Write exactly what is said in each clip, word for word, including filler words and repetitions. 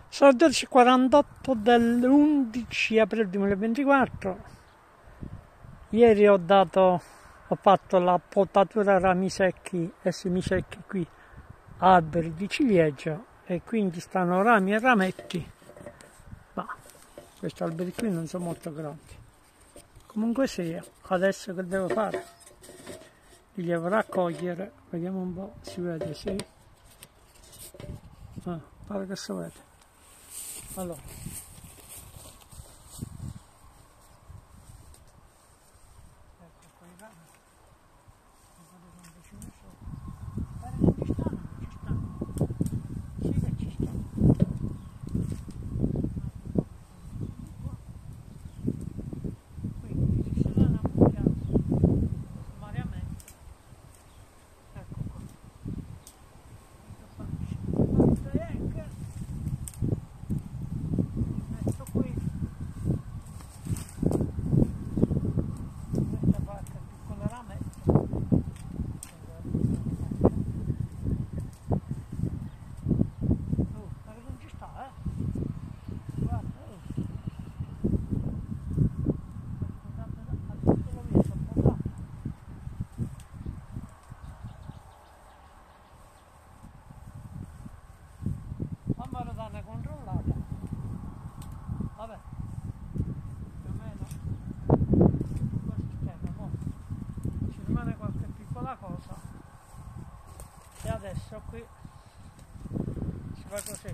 Sono le dodici e quarantotto dell'undici aprile duemilaventiquattro. Ieri ho dato, ho fatto la potatura rami secchi e semi secchi qui, alberi di ciliegio, e quindi stanno rami e rametti, ma questi alberi qui non sono molto grandi. Comunque sia, adesso che devo fare? Li devo raccogliere, vediamo un po', si vede, sì? Ah, pare che si vede. Allora, ecco qua i rami, guardate quanto ce ne sono. Pare che ci stanno, ci stanno, sì che ci stanno. Quindi ci saranno appoggiati sommariamente. Ecco qua. Metto qui. Questa parte è piccola rametta. Oh, ma che non ci sta, eh? Guarda, oh. Tutto lo visto, un po' d'acqua. Fammi dare una controllata. Vabbè, più o meno questo schema, mo ci rimane qualche piccola cosa e adesso qui si fa così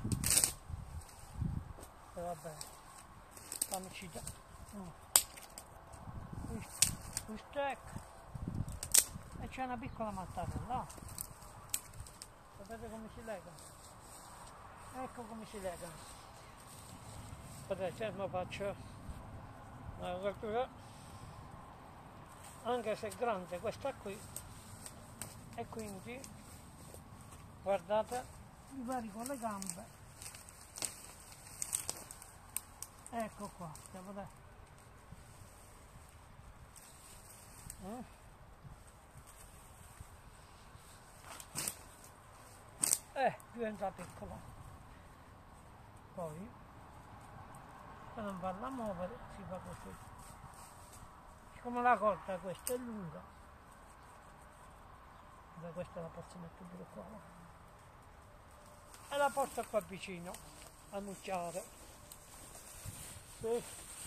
e va bene, fammici da no. questo, questo ecco, e c'è una piccola mattarella, sapete come si legano? Ecco come si legano. Adesso mi faccio una cottura, anche se è grande questa qui, e quindi guardate, mi varico le gambe, ecco qua, vedete? Eh? Eh, diventa piccola, poi per non farla muovere si fa così. Siccome la corda questa è lunga, da questa la posso mettere pure qua, e la porto qua vicino a nucciare. Sì.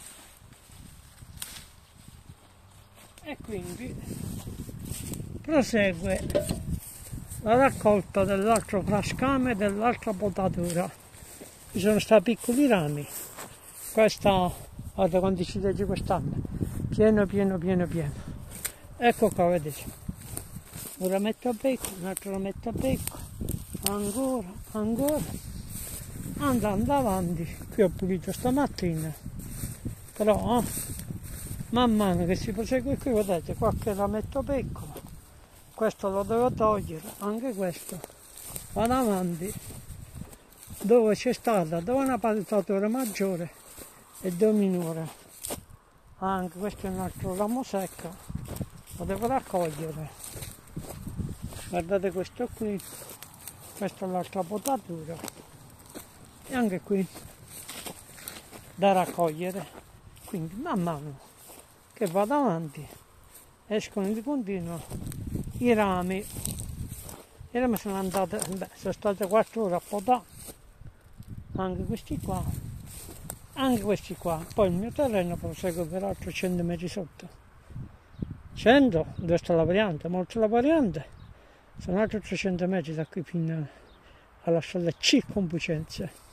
E quindi prosegue la raccolta dell'altro frascame e dell'altra potatura. Ci sono stati piccoli rami. Questa, guarda quanti ciliegi quest'anno, pieno pieno pieno pieno. Ecco qua, vedete, un rametto a becco, un altro rametto a becco, ancora, ancora, andando avanti. Qui ho pulito stamattina, però eh, man mano che si prosegue qui, vedete, qualche rametto piccolo, questo lo devo togliere, anche questo, vado avanti, dove c'è stata, dove una potatura maggiore e due minore. Anche questo è un altro ramo secco, lo devo raccogliere. Guardate questo qui, questa è l'altra potatura, e anche qui da raccogliere. Quindi man mano che vado avanti escono di continuo i rami. I rami sono andate, beh, sono state quattro ore a potare, anche questi qua, anche questi qua. Poi il mio terreno prosegue per altri cento metri sotto, cento dove sta la variante, molto la variante, sono altri trecento metri da qui fino alla strada C Compicenze.